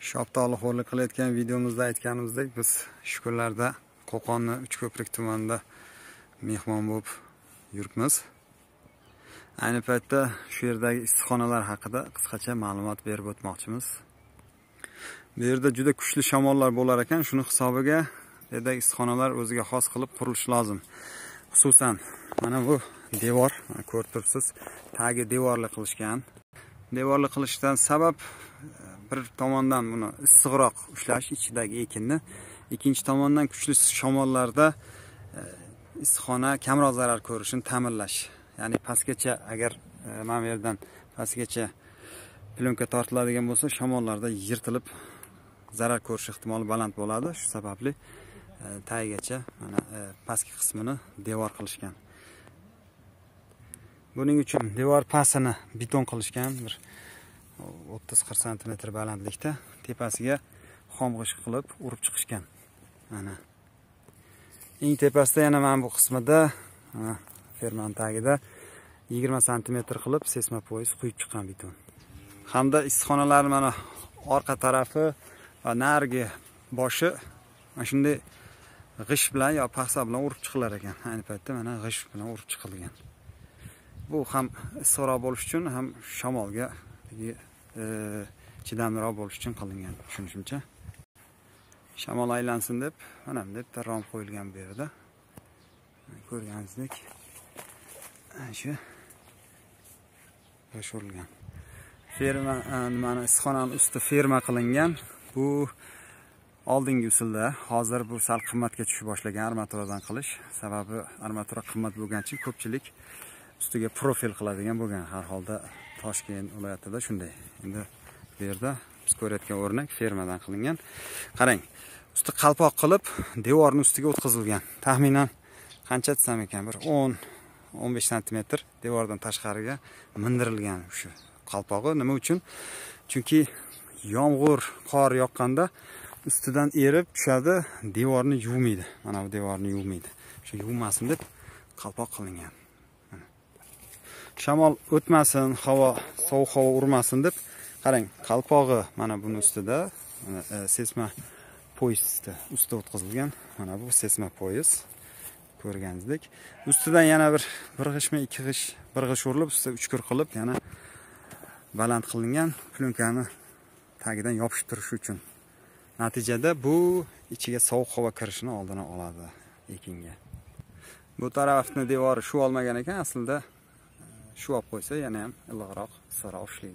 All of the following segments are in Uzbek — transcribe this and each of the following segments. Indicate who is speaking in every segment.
Speaker 1: Shaftoli xo'rlik qilayotgan videomizda aytganimizdek, biz shu kunlarda Qo'qonni Uchko'prik tumanida mehmon bo'lib yuribmiz. Ayni paytda shu yerdagi issiqxonalar haqida qisqacha ma'lumot berib o'tmoqchimiz. Bu yerda juda kuchli shamollar bo'lar ekan, shuni hisobiga bu yerdagi issiqxonalar o'ziga xos qilib qurilishi lozim. Xususan, mana bu devor, ko'rib turibsiz, tagi devorli qilishgan. Devorli qilishdan sabab bir tomondan buni issiqroq ushlash ichidagi ekinni, ikkinchi tomondan kuchli shamollarda issiqxona kamroq zarar ko'rishini ta'minlash. Ya'ni pastgacha agar mana bu yerdan pastgacha plyonka tortiladigan bo'lsa, shamollarda yirtilib zarar ko'rish ehtimoli baland bo'ladi. Shu sababli tagigacha mana pastki qismini devor qilishgan. Buning uchun devor pastini beton qilishgan, bir 30-40 cm balandlikda, tepasiga xom g'isht qilib urib chiqishgan. Mana eng tepasida yana mana bu qismida, fermant tagida 20 cm qilib seysmopoyez quyib chiqqan beton. Hamda issiqxonalar mana orqa tarafi va narigi boshi mana shunday g'isht bilan yo paxsa bilan urib chiqilar ekan. Ayni paytda mana g'isht bilan urib chiqilgan. Bu ham issiqroq bo'lish uchun, ham shamolga chidamliroq bo'lish uchun qilingan, tushunishimcha. Shamol aylansin deb, mana bunday bitta rom qo'yilgan bu yerda. Ko'rganingizdek, shu yashirilgan. Ferma, mana issiqxonaning usti ferma qilingan. Bu oldingi usulda, hozir bu sal qimmatga tushib boshlagan armaturadan qilish. Sababi armatura qimmat bo'lgani uchun ko'pchilik ustiga profil qiladigan bo'lgan. Har holda Toshkent viloyatida shunday. Endi bu yerda biz ko'rayotgan o'rnak fermadan qilingan. Qarang, usti qalpoq qilib devorning ustiga o'tkazilgan. Taxminan qancha desam ekan, bir 10-15 cm devordan tashqariga mindirilgan shu qalpog'i. Nima uchun? Chunki yomg'ir, qor yoqqanda ustidan erib tushadi, devorni yuvmaydi. Mana bu devorni yuvmaydi. Shu yuvmasin deb qalpoq qilingan. Shamol o'tmasin, sovuq havo urmasin deb, qarang, qalpog'i mana buni ustida, seysmopoyez ustida o'tkazilgan. Mana bu seysmopoyez, ko'rganingizdek. Ustidan yana bir g'ishmi, ikki g'ish, bir g'ish urilib, ustida uchkur qilib, yana baland qilingan, plyonkani tagidan yopishib turish uchun. Natijada bu ichiga sovuq havo kirishini oldini oladi ekinga. Bu tarafni devori shu olmagan ekan, aslida shu olib qo'ysa yana ham iliqroq, issiqroq ishlaydi.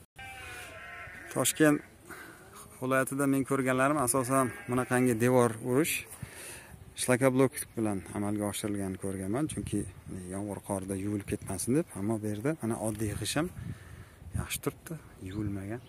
Speaker 1: Toshkent viloyatida men ko'rganlarim asosan bunaqangi devor urish shlakablok bilan amalga oshirilganini ko'rganman, chunki yomg'ir qorda yuvilib ketmasin deb. Ammo bu yerda mana oddiy g'ish ham yaxshi turibdi, yuvilmagan.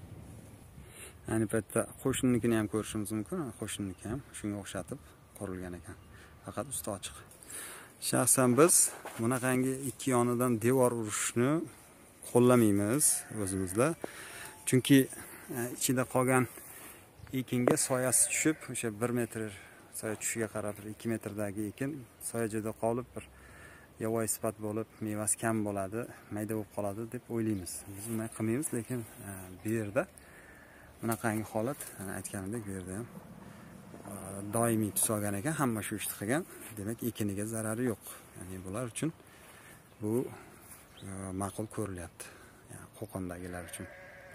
Speaker 1: Ayni paytda qo'shninikini ham ko'rishimiz mumkin. Qo'shniniki ham shunga o'xshatib qurilgan ekan. Faqat usti ochiq. Shaxsan biz bunaqangi ikki yonidan devor urishni qo'llamaymiz o'zimizda. Chunki ichida qolgan ekinga soyasi tushib, o'sha 1 metr soya tushishiga qarab 2 metrdagi ekin soyajada qolib, bir yovvoyi sifat bo'lib, mevasi kam bo'ladi, mayda bo'lib qoladi deb o'ylaymiz. Biz bunday qilmaymiz, lekin bu yerda bunaqangi holat, aytganimdek, bu yerda ham doimiy tus olgan ekan, hamma shu ishni qilgan. Demak, ekiniga zarari yo'q. Ya'ni bular uchun bu ma'qul ko'rilyapti. Ya'ni Qo'qondagilar uchun.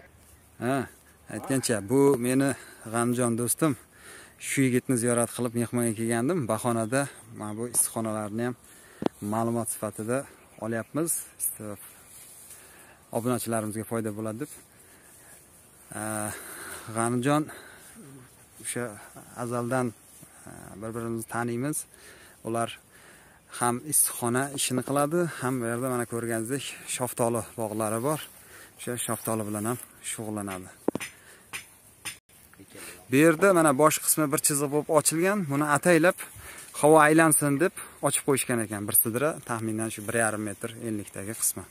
Speaker 1: Aytgancha, bu meni G'amjon do'stim. Shu yigitni ziyorat qilib mehmonga kelgandim. Bahonada mana bu issiqxonalarni ham ma'lumot sifatida olyapmiz. Obunachilarimizga foyda bo'ladi deb. G'amjon o'sha azaldan bir-birimizni taniymiz. Ular ham issiqxona ishini qiladi, ham bu yerda mana ko'rganingizdek shaftoli bog'lari bor. O'sha shaftoli bilan ham shug'ullanadi. Bu yerda mana bosh qismi bir chiziq bo'lib ochilgan. Buni ataylab havo aylansin deb ochib qo'yishgan ekan. Bir sidra, taxminan shu 1,5 metr enlikdagi qismi.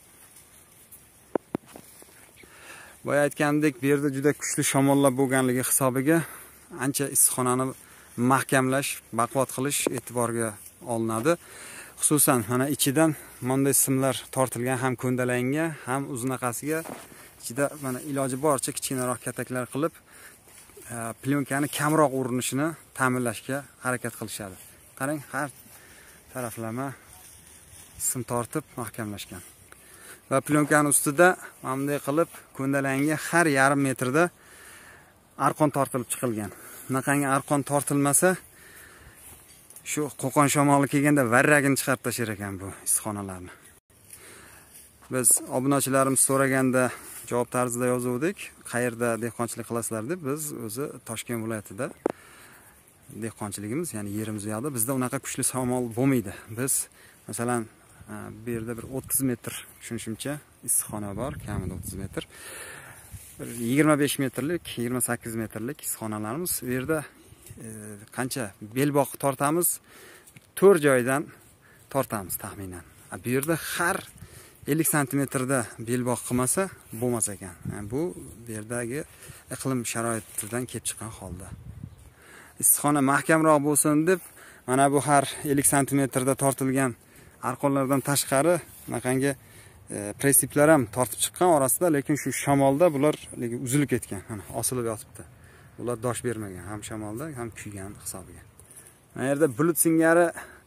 Speaker 1: Boya aytgandek, bu yerda juda kuchli shamollar bo'lganligi hisobiga ancha issiqxonani mahkamlash, baquvvat qilish e'tiborga olinadi. Xususan mana ichidan bunday simlar tortilgan, ham ko'ndalanga, ham uznaqasiga ichida mana iloji boricha kichkinaroq kataklar qilib plyonkani kamroq urinishini ta'minlashga harakat qilishadi. Qarang, har taraflama sim tortib mahkamlashgan. Va plyonkani ustida mana bunday qilib ko'ndalanga har yarim metrda arqon tortilib chiqilgan. Bunaqangi arqon tortilmasa, shu qo'qon shamoli kelganda varragini chiqarib tashlar ekan bu issiqxonalarni. Biz obunachilarimiz so'raganda javob tarzida yozuvdik, qayerda dehqonchilik qilasizlar deb. Biz o'zi Toshkent viloyatida dehqonchiligimiz, ya'ni yerimiz yoqda bizda unaqa kuchli shamol bo'lmaydi. Biz masalan bu yerda bir 30 metr tushunishimcha issiqxona bor, kamida 30 metr. 25 metrlik, 28 metrlik issiqxonalarimiz. Bu yerda qancha belboq tortamiz? 4 joydan tortamiz taxminan. Bu yerda har 50 santimetrda belboq qilmasa bo'lmas ekan. Bu yerdagi iqlim sharoitidan kelib chiqqan holda. Issiqxona mahkamroq bo'lsin deb mana bu har 50 santimetrda tortilgan arqonlardan tashqari bunaqangi prensiplar ham tortib chiqqan orasida, lekin shu shamolda bular uzilib ketgan, mana osilib yotibdi. Ular dosh bermagan, ham shamolda, ham kuygan hisobiga. Mana yerda bulut singari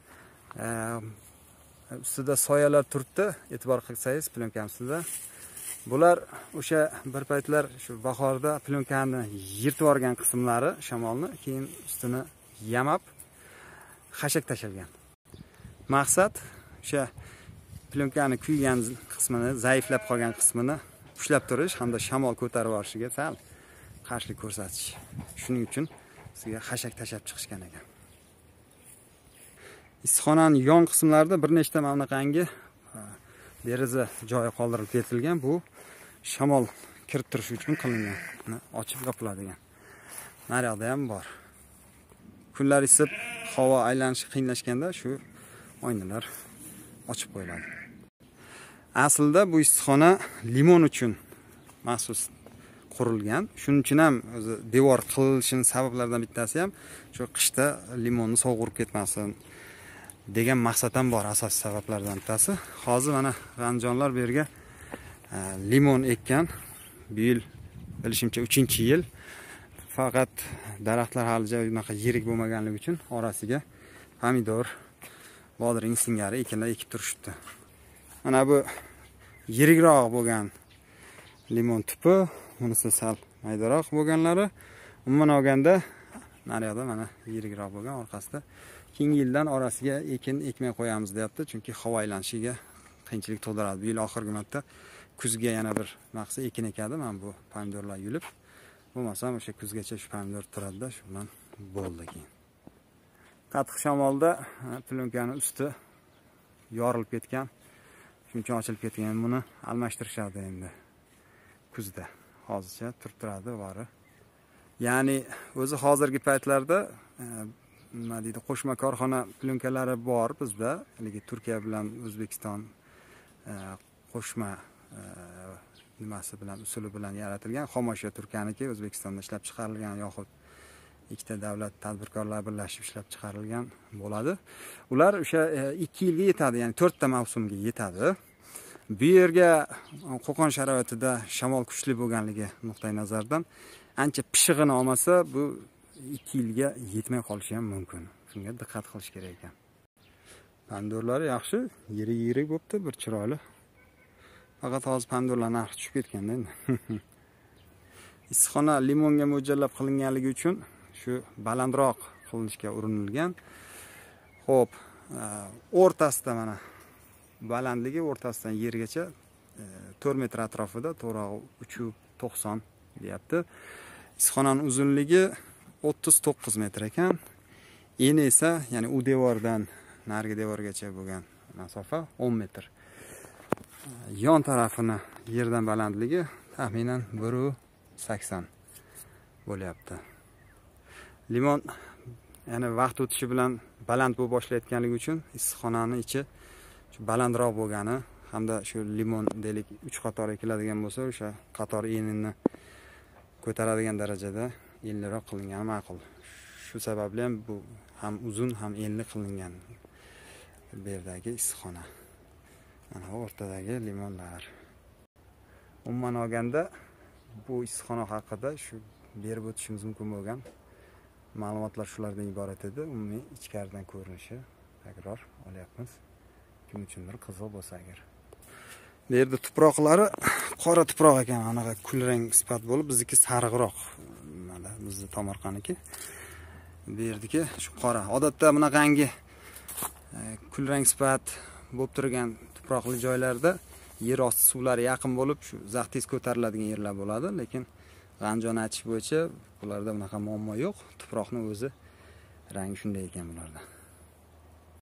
Speaker 1: ustida soyalar turibdi, e'tibor qilsangiz plyonkam ustida. Bular o'sha bir paytlar shu bahorda plyonkani yirtib yuborgan qismlari shamolni, keyin ustini yamab xashak tashalgan. Maqsad o'sha plyonkani kuygan qismini, zaiflab qolgan qismini ushlab turish hamda shamol ko'tarib yuborishiga sal qarshilik ko'rsatish. Shuning uchun sizga xashak tashab chiqishgan ekan. Issiqxonaning yon qismlarida bir nechta mana bunaqangi deraza joyi qoldirib ketilgan. Bu shamol kirib turish uchun qilingan. Ochib yopiladigan. Naryoqda ham bor. Kunlar isib, havo aylanishi qiyinlashganda shu oynalar ochib qo'yiladi. Aslida bu issiqxona limon uchun maxsus qurilgan. Shuning uchun ham o'zi devor qilishining sabablaridan bittasi ham shu qishda limonni sovurib ketmasin degan maqsad ham bor, asosiy sabablardan bittasi. Hozir mana g'anjonlar bu yerga limon ekkan. Bu yil bilishimcha 3-yil. Faqat daraxtlar hali unaqa yirik bo'lmaganligi uchun orasiga pomidor, bodring singari ekinlar ekib turishibdi. Mana bu yirikroq bo'lgan limon tupi, bunisi sal maydaroq bo'lganlari. Umuman olganda naryoqda mana yirikroq bo'lgan, orqasida keyingi yildan orasiga ekin ekmay qo'yamiz deyapti, chunki havo aylanishiga qiyinchilik tug'diradi. Bu yil oxirgi marta kuzga yana bir maqsa ekin ekadi. Mana bu pomidorlar yulib, bo'lmasam o'sha kuzgacha shu pomidor turadi-da, shu bilan bo'ldi keyin. Qattiq shamolda plyonkani usti yorilib ketgan, shuning uchun ochilib ketgan. Buni almashtirishadi endi kuzda. Hozircha turib turadi bari. Ya'ni o'zi hozirgi paytlarda nima deydi, qo'shma korxona plyonkalari bor bizda. Haligi Turkiya bilan O'zbekiston qo'shma nimasi bilan, usuli bilan yaratilgan xomashyo Turkiyaniki O'zbekistonda ishlab chiqarilgan yoxud ikkita davlat tadbirkorlar birlashib ishlab chiqarilgan bo'ladi. Ular o'sha 2 yilga yetadi, ya'ni 4 ta mavsumga yetadi. Bu yerga Qo'qon sharoitida shamol kuchli bo'lganligi nuqtai nazardan ancha pishig'ini olmasa, bu 2 yilga yetmay qolishi ham mumkin. Shunga diqqat qilish kerak ekan. Pomidorlari yaxshi, yirik bo'pti, bir chiroyli. Faqat hozir pomidorlar narxi tushib ketganda endi. Issiqxona limonga mo'ljallab qilinganligi uchun shu balandroq qilinishga urinilgan. Xo'p, o'rtasida mana balandligi o'rtasidan yergacha 4 metr atrofida, to'g'ri 390 deyapti. Issiqxonaning uzunligi 39 metr ekan. Eni esa, ya'ni u devordan narigi devorgacha bo'lgan masofa 10 metr. Yon tarafini yerdan balandligi taxminan 1.80 bo'lyapti. Limon yana vaqt o'tishi bilan baland bo'lib boshlayotganligi uchun issiqxonaning ichi balandroq bo'lgani hamda shu limon deylik 3 qator ekiladigan bo'lsa, o'sha qator enini ko'taradigan darajada enliroq qilingan ma'qul. Shu sababli ham bu ham uzun ham enli qilingan bu yerdagi issiqxona. Mana o'rtadagi limonlar. Umuman olganda bu issiqxona haqida shu berib o'tishimiz mumkin bo'lgan ma'lumotlar shulardan iborat edi. Umumiy ichkaridan ko'rinishi takror olyapmiz. Kim uchundir qiziq bo'lsa agar. Bu yerda tuproqlari qora tuproq ekan, anaqa kulrang sifat bo'lib, bizniki sariqroq. Mana bizning tomorqaniki. Bu yerdagi shu qora. Odatda bunaqangi kulrang sifat bo'lib turgan tuproqli joylarda yer osti suvlari yaqin bo'lib, shu zax tez ko'tariladigan yerlar bo'ladi, lekin G'anjoni aytish bo'yicha bularda bunaqa muammo yo'q. Tuproqning o'zi rangi shunday ekan bularda.